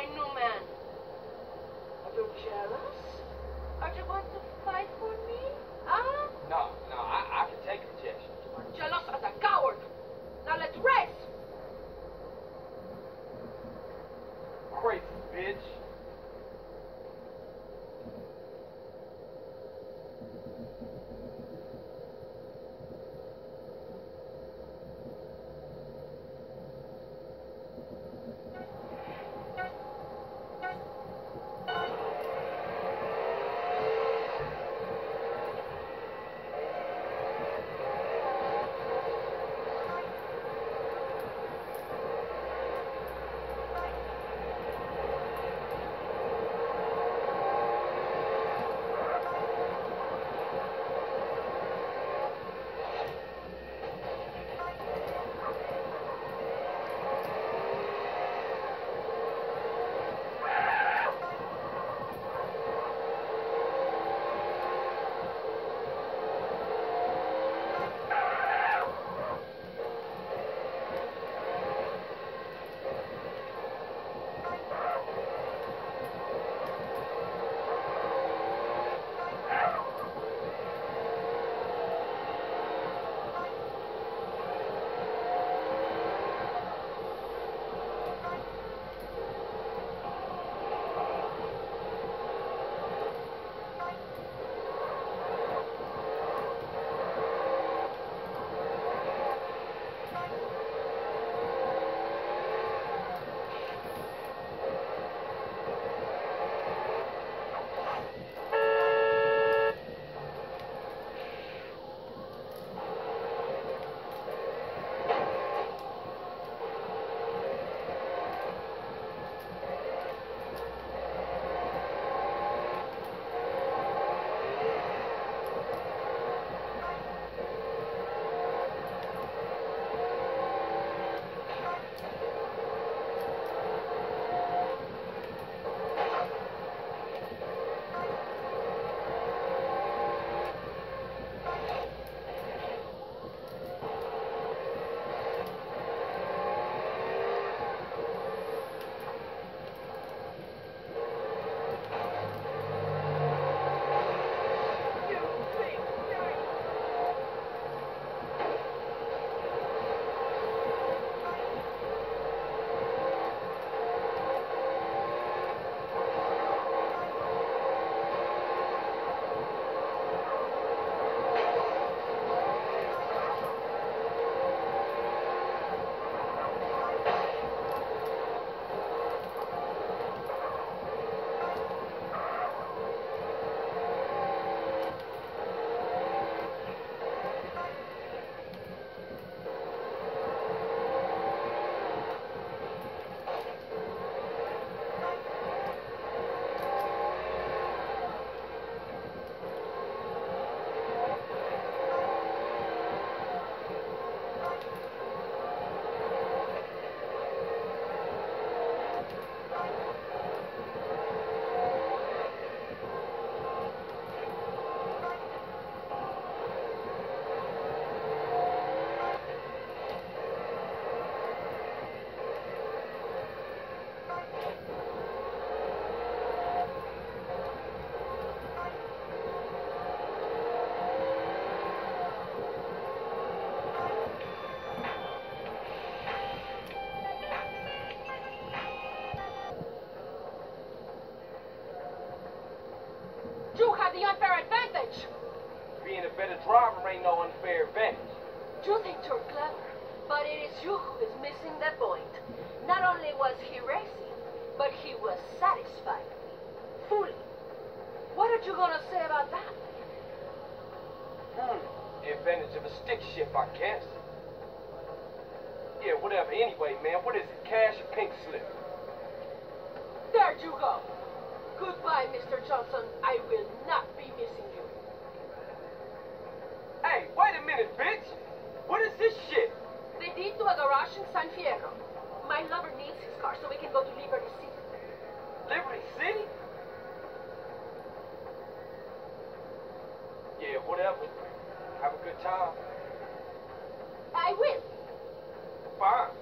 my new man. Are you jealous? Are you going to fight for me? Huh? No, I can take rejection. You are jealous as a coward. Now let's race. Crazy bitch. You had the unfair advantage. Being a better driver ain't no unfair advantage. You think you're clever, but it is you who is missing the point. Not only was he racing, but he was satisfied. Fully. What are you gonna say about that? The advantage of a stick shift, I guess. Yeah, whatever. Anyway, man, what is it? Cash or pink slip? There you go. Goodbye, Mr. Johnson. I will not be missing you. Hey, wait a minute, bitch! What is this shit? The deed to a garage in San Fierro. My lover needs his car so we can go to Liberty City. Liberty City? Yeah, whatever. Have a good time. I will. Fine.